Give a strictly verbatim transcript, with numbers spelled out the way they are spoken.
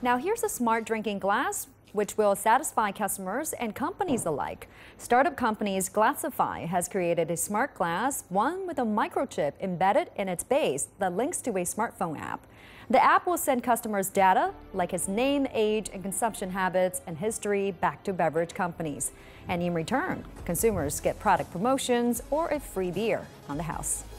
Now here's a smart drinking glass which will satisfy customers and companies alike. Startup companies Glassify has created a smart glass, one with a microchip embedded in its base that links to a smartphone app. The app will send customers data like his name, age, and consumption habits and history back to beverage companies. And in return, consumers get product promotions or a free beer on the house.